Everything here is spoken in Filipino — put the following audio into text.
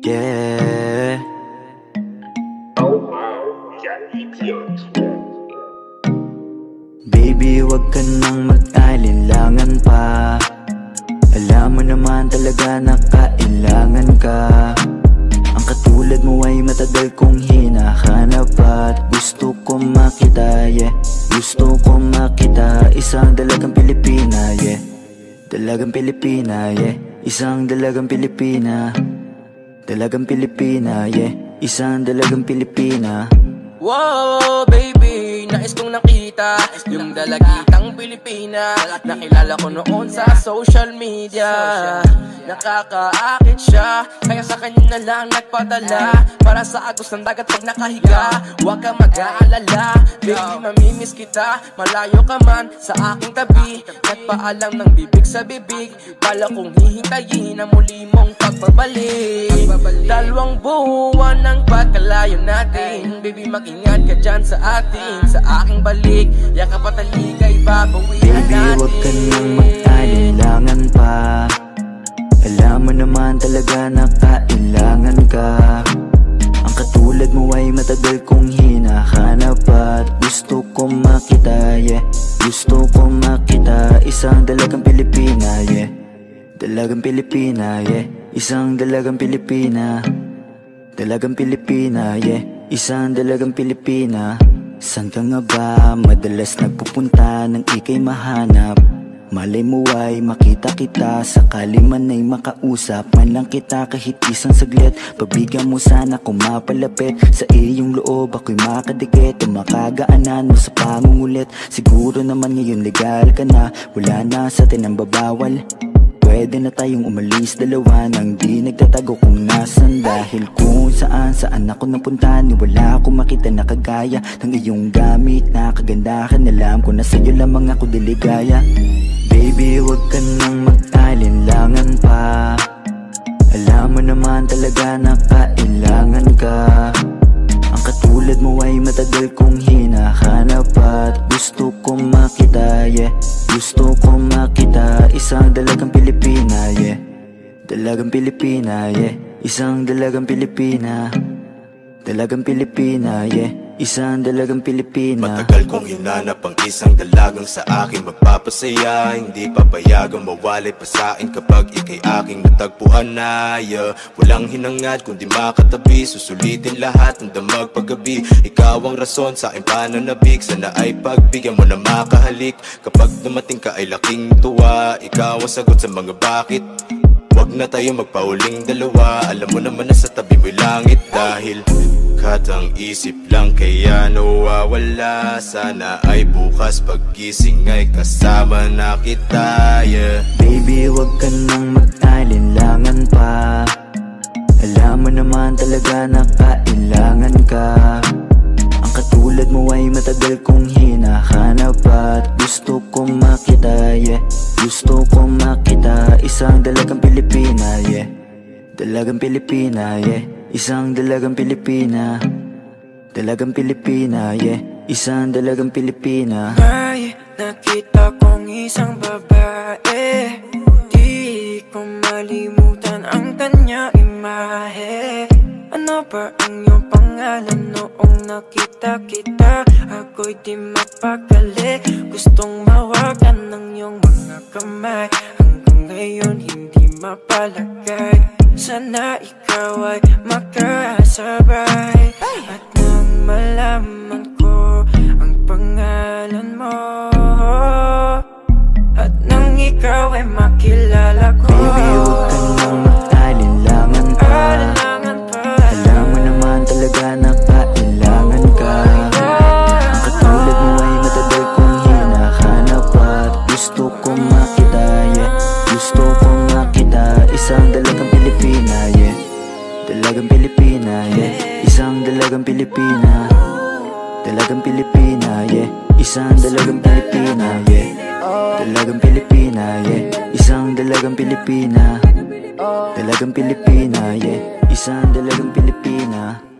Yeah. Baby, wag ka nang mag-alinlangan pa. Alam mo naman talaga na kailangan ka. Ang katulad mo ay matagal kong hinahanap at gusto ko makita, yeah. Gusto ko makita isang dalagang Pilipina, yeah. Dalagang Pilipina, yeah. Isang dalagang Pilipina. Dalagang Pilipina, yeah. Isang dalagang Pilipina. Wow, baby, nais kong nakita yung dalagitang Pilipina. Nakilala ko noon sa social media. Nakakaakit siya, kaya sa kanya na lang nagpadala. Para sa agos ng dagat pag nakahiga. Huwag ka mag-aalala, baby, mamimiss kita. Malayo ka man sa aking tabi. Nagpaalam ng bibig sa bibig. Bala kong hihintayin ang muli mong pagbabalik. Dalawang buwan ng pagkalayo natin. Baby, mag-ingat ka dyan sa atin. Sa aking balik, yakap at talikay babawian natin. Baby, huwag ka nang mag-alinlangan pa. Alam mo naman talaga na kailangan ka. Ang katulad mo ay matagal kong hinahanap at gusto ko makita, yeah. Gusto ko makita isang dalagang Pilipina, yeah. Dalagang Pilipina, yeah. Isang dalagang Pilipina. Dalagang Pilipina, yeah. Isang dalagang Pilipina. San ka nga ba madalas nagpupunta nang ika'y mahanap? Malay mo ay makita kita, sakali man ay makausap man lang kita kahit isang saglit. Pagbigyan mo sana kung mapalapit sa iyong loob, ako'y makadikit o makagaanan mo sa pangungulit. Siguro naman ngayon legal ka na, wala na sa atin ang babawal. Pwede na tayong umalis dalawa nang di nagtatago kung nasan. Dahil kung saan ako napunta, ni wala akong makita na kagaya ng iyong gamit na kagandahan. Alam ko na sa'yo lamang ako diligaya. Baby, wag ka nang mag-alinlangan pa. Alam mo naman talaga na kailangan ka. Ang katulad mo ay matagal kong hinahanap at gusto ko makita, yeah. Gusto ko makita isang dalagang Pilipina, yeah. Dalagang Pilipina, yeah. Isang dalagang Pilipina. Dalagang Pilipina, yeah. Isang dalagang Pilipina. Matagal kong hinanap ang isang dalagang sa akin magpapasaya. Hindi papayagang mawalay pa sa'kin kapag ika'y aking natagpuan na, yeah. Walang hinangad kundi makatabi, susulitin lahat ng damag paggabi. Ikaw ang rason sa aking pananabik, sana ay pagbigyan mo na makahalik. Kapag dumating ka ay laking tuwa, ikaw ang sagot sa mga bakit. Huwag na tayo magpauling dalawa, alam mo naman na sa tabi mo'y langit. Dahil katang isip lang kaya nawawala. Sana ay bukas paggising ay kasama na kita, yeah. Baby, wag ka nang mag-alinlangan pa. Alam mo naman talaga na kailangan ka. Ang katulad mo ay matagal kong hinahanap at gusto ko makita, yeah. Gusto ko makita isang dalagang Pilipina, yeah. Dalagang Pilipina, yeah. Isang dalagang Pilipina. Dalagang Pilipina, yeah. Isang dalagang Pilipina. May nakita kong isang babae, di ko malimutan ang kanya imahe. Ano ba ang iyong pangalan noong nakita kita? Ako'y di mapakali, gustong mawakan ng iyong mga kamay. Hanggang ngayon hindi mapalagay, sana ikaw ay makasabay. At nang malaman ko ang pangalan mo, at nang ikaw ay makilala ko, baby, huwag ka nang mag-alinlangan pa. Alam mo naman talaga na kailangan ka. Ang katulad mo ay matagal kong hinahanap at gusto ko makita, yeah. Gusto ko makita isang dalagang Pilipina, yeah. Dalagang Pilipina, yeah. Isang dalagang Pilipina. Dalagang Pilipina, yeah. Isang dalagang Pilipina, yeah. Dalagang Pilipina, yeah. Isang dalagang Pilipina. Dalagang Pilipina, yeah. Isang dalagang Pilipina.